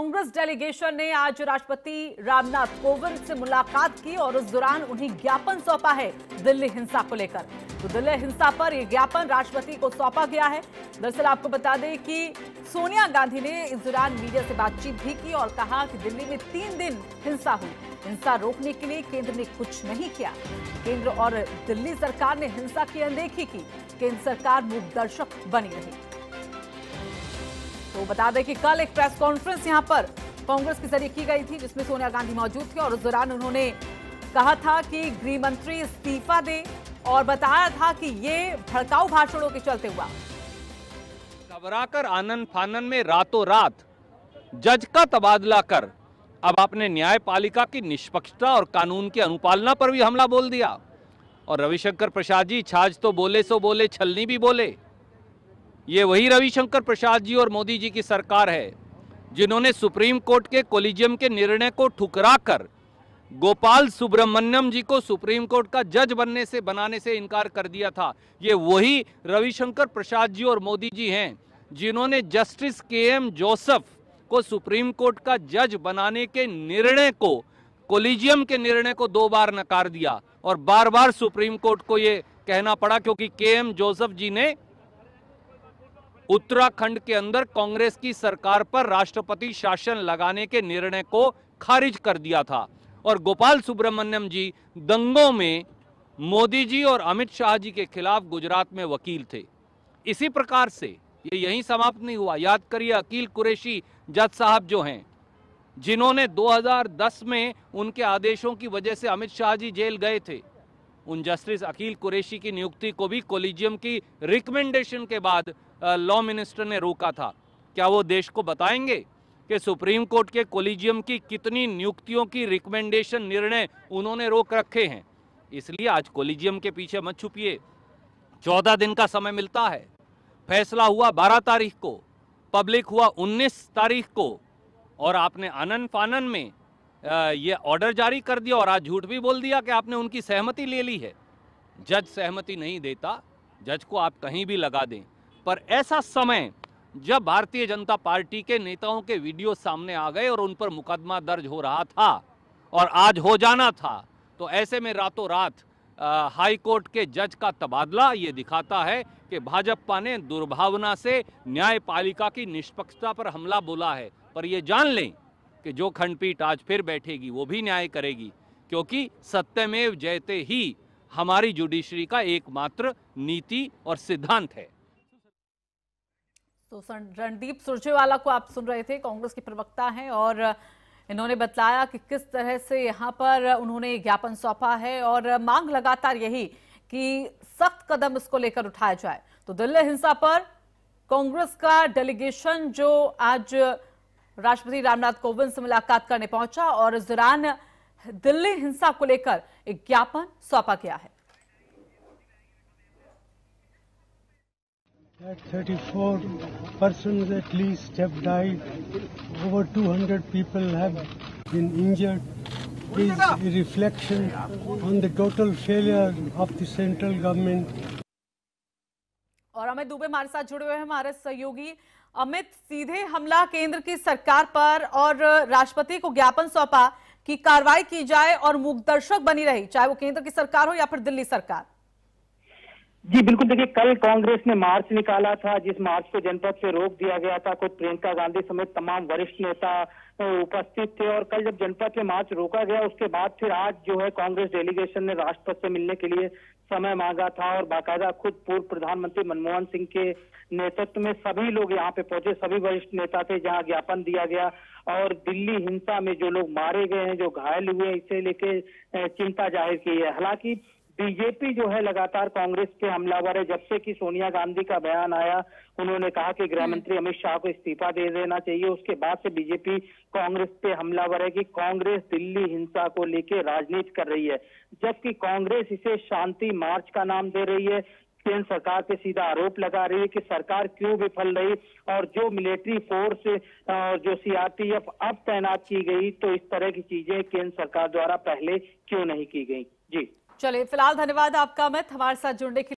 Congress delegation ने आज राष्ट्रपति रामनाथ कोविंद से मुलाकात की और उस दौरान उन्हें ज्ञापन सौंपा है दिल्ली हिंसा को लेकर। तो दिल्ली हिंसा पर यह ज्ञापन राष्ट्रपति को सौंपा गया है। दरअसल आपको बता दें कि सोनिया गांधी ने इस दौरान मीडिया से बातचीत भी की और कहा कि दिल्ली में 3 दिन हिंसा हुई। हिंसा रोकने के लिए केंद्र ने कुछ नहीं किया। केंद्र और दिल्ली सरकार ने हिंसा की अनदेखी की। केंद्र सरकार मूकदर्शक बनी रही। तो बता दें कि कल एक प्रेस कॉन्फ्रेंस यहां पर कांग्रेस के जरिए की गई थी, जिसमें सोनिया गांधी मौजूद थी और उस दौरान उन्होंने कहा था कि गृह मंत्री इस्तीफा दें और बताया था कि ये भड़काऊ भाषणों के चलते हुआ। घबराकर आनन फानन में रातों रात जज का तबादला कर अब आपने न्यायपालिका की निष्पक्षता और कानून की अनुपालना पर भी हमला बोल दिया। और रविशंकर प्रसाद जी छाछ तो बोले सो बोले, छलनी भी बोले। ये वही रविशंकर प्रसाद जी और मोदी जी की सरकार है जिन्होंने सुप्रीम कोर्ट के कोलिजियम के निर्णय को ठुकराकर गोपाल सुब्रमण्यम जी को सुप्रीम कोर्ट का जज बनाने से इनकार कर दिया था। ये वही रविशंकर प्रसाद जी और मोदी जी हैं जिन्होंने जस्टिस के.एम. जोसेफ को सुप्रीम कोर्ट का जज बनाने के निर्णय को, कोलिजियम के निर्णय को 2 बार नकार दिया और बार बार सुप्रीम कोर्ट को ये कहना पड़ा क्योंकि के.एम. जोसेफ जी ने उत्तराखंड के अंदर कांग्रेस की सरकार पर राष्ट्रपति शासन लगाने के निर्णय को खारिज कर दिया था। और गोपाल सुब्रमण्यम जी दंगों में मोदी जी और अमित शाह जी के खिलाफ गुजरात में वकील थे। इसी प्रकार से ये यहीं समाप्त नहीं हुआ। याद करिए अकील कुरैशी जज साहब जो हैं, जिन्होंने 2010 में उनके आदेशों की वजह से अमित शाह जी जेल गए थे, उन जस्टिस अकील कुरैशी की नियुक्ति को भी कोलिजियम की रिकमेंडेशन के बाद लॉ मिनिस्टर ने रोका था। क्या वो देश को बताएंगे कि सुप्रीम कोर्ट के कोलिजियम की कितनी नियुक्तियों की रिकमेंडेशन निर्णय उन्होंने रोक रखे हैं? इसलिए आज कोलिजियम के पीछे मत छुपिए। 14 दिन का समय मिलता है। फैसला हुआ 12 तारीख को, पब्लिक हुआ 19 तारीख को, और आपने आनन फानन में ये ऑर्डर जारी कर दिया और आज झूठ भी बोल दिया कि आपने उनकी सहमति ले ली है। जज सहमति नहीं देता, जज को आप कहीं भी लगा दें, पर ऐसा समय जब भारतीय जनता पार्टी के नेताओं के वीडियो सामने आ गए और उन पर मुकदमा दर्ज हो रहा था और आज हो जाना था, तो ऐसे में रातों रात हाई कोर्ट के जज का तबादला ये दिखाता है कि भाजपा ने दुर्भावना से न्यायपालिका की निष्पक्षता पर हमला बोला है। पर ये जान लें कि जो खंडपीठ आज फिर बैठेगी वो भी न्याय करेगी, क्योंकि सत्यमेव जयते ही हमारी जुडिशरी का एकमात्र नीति और सिद्धांत है। तो रणदीप सुरजेवाला को आप सुन रहे थे, कांग्रेस के प्रवक्ता हैं और इन्होंने बताया कि किस तरह से यहां पर उन्होंने ज्ञापन सौंपा है और मांग लगातार यही कि सख्त कदम इसको लेकर उठाया जाए। तो दिल्ली हिंसा पर कांग्रेस का डेलीगेशन जो आज राष्ट्रपति रामनाथ कोविंद से मुलाकात करने पहुंचा और इस दौरान दिल्ली हिंसा को लेकर एक ज्ञापन सौंपा गया है। 34 persons at least have died. Over 200 people have been injured. Is a reflection on the total failure of the central government. और अमित दुबे हमारे साथ जुड़े हुए हैं, हमारे सहयोगी। अमित, सीधे हमला केंद्र की सरकार पर और राष्ट्रपति को ज्ञापन सौंपा कि कार्रवाई की जाए और मूकदर्शक बनी रही, चाहे वो केंद्र की सरकार हो या फिर दिल्ली सरकार। जी बिल्कुल, देखिए कल कांग्रेस ने मार्च निकाला था, जिस मार्च को जनपद से रोक दिया गया था। खुद प्रियंका गांधी समेत तमाम वरिष्ठ नेता उपस्थित थे और कल जब जनपद से मार्च रोका गया उसके बाद फिर आज जो है कांग्रेस डेलीगेशन ने राष्ट्रपति से मिलने के लिए समय मांगा था और बाकायदा खुद पूर्व प्रधानमंत्री मनमोहन सिंह के नेतृत्व में सभी लोग यहाँ पे पहुंचे, सभी वरिष्ठ नेता थे, जहाँ ज्ञापन दिया गया। और दिल्ली हिंसा में जो लोग मारे गए हैं, जो घायल हुए हैं, इसे लेके चिंता जाहिर की है। हालांकि बीजेपी जो है लगातार कांग्रेस पे हमलावर है। जब से कि सोनिया गांधी का बयान आया, उन्होंने कहा कि गृह मंत्री अमित शाह को इस्तीफा दे देना चाहिए, उसके बाद से बीजेपी कांग्रेस पे हमलावर है कि कांग्रेस दिल्ली हिंसा को लेके राजनीति कर रही है, जबकि कांग्रेस इसे शांति मार्च का नाम दे रही है। केंद्र सरकार पे सीधा आरोप लगा रही है कि सरकार क्यों विफल रही और जो मिलिट्री फोर्स और जो सीआरपीएफ अब तैनात की गई, तो इस तरह की चीजें केंद्र सरकार द्वारा पहले क्यों नहीं की गई। जी चलिए, फिलहाल धन्यवाद आपका अमित, हमारे साथ जुड़ने के लिए।